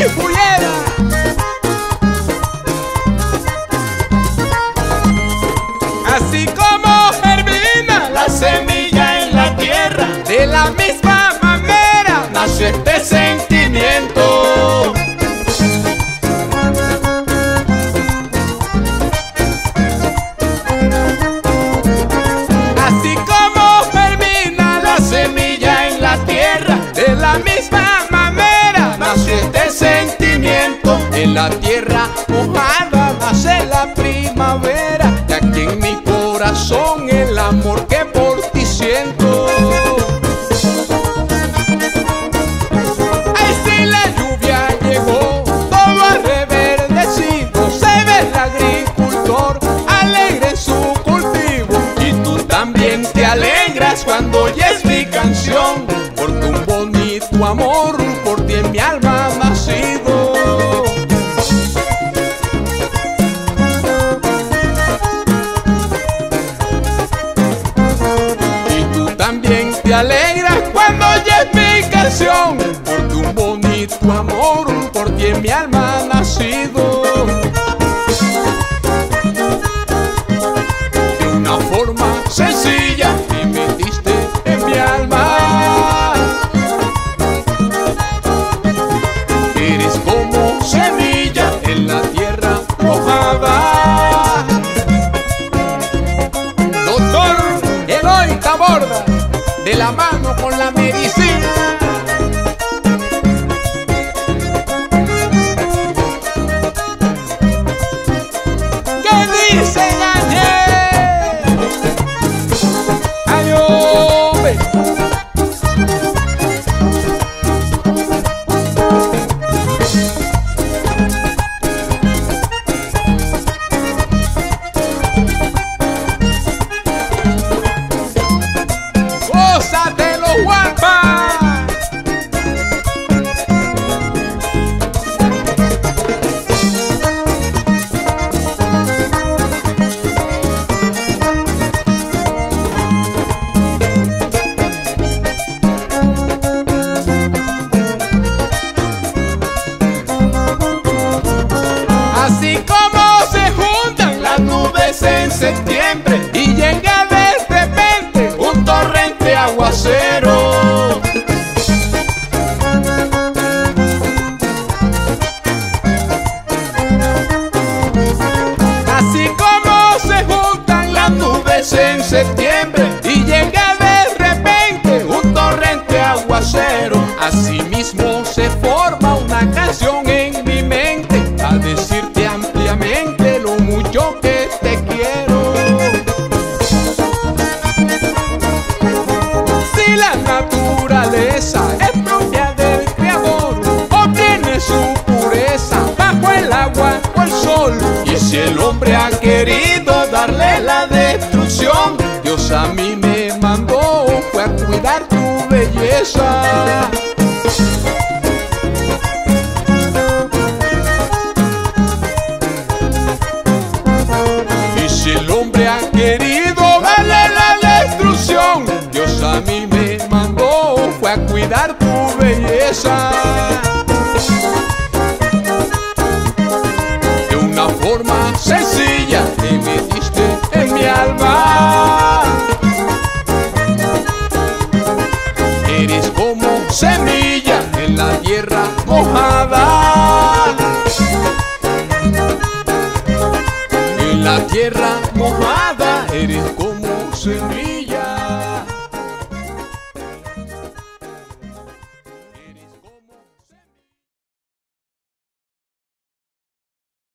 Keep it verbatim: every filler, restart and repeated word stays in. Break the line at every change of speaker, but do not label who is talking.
Fullera. Así como germina la semilla en la tierra, de la misma manera nace este sentimiento. Así como germina la semilla en la tierra, de la misma manera nace este sentimiento. En la tierra mojada nace la primavera, y aquí en mi corazón el amor que por ti siento. Ay, si la lluvia llegó, todo ha reverdecido, se ve el agricultor alegre en su cultivo. Y tú también te alegras cuando oyes mi canción, porque un bonito amor por ti en mi alma ha nacido. Te alegras cuando oyes mi canción, porque un bonito amor por ti en mi alma ha nacido. De una forma sencilla te metiste en mi alma. Eres como semilla en la tierra mojada. Doctor Eloy Taborda, de la mano con la medicina. ¿Qué dicen ayer? Ay, hombre. De los guapas. Así como se juntan las nubes en septiembre y llega de repente un torrente aguacero. Así como se juntan las nubes en septiembre y llega de repente un torrente aguacero, así mismo se forma una canción en mi mente a decirte ampliamente lo mucho que te quiero. Si la naturaleza es propia del Creador, obtiene su pureza bajo el agua o el sol. Y si el hombre ha querido darle la destrucción, Dios a mí me mandó, fue a cuidar tu belleza. Y si el hombre ha querido darle la destrucción, Dios a mí me mandó, fue a cuidar tu belleza. De una forma sencilla te metiste en mi alma. Eres como semilla en la tierra mojada. En la tierra mojada eres como